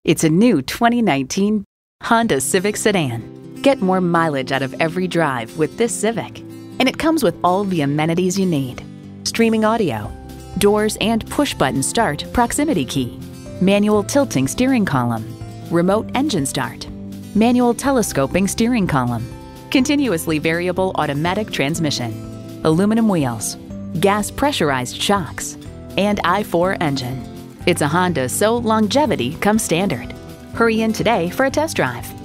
It's a new 2019 Honda Civic sedan. Get more mileage out of every drive with this Civic. And it comes with all the amenities you need. Streaming audio, doors and push-button start proximity key, manual tilting steering column, remote engine start, manual telescoping steering column, continuously variable automatic transmission, aluminum wheels, gas pressurized shocks, and i4 engine. It's a Honda, so longevity comes standard. Hurry in today for a test drive.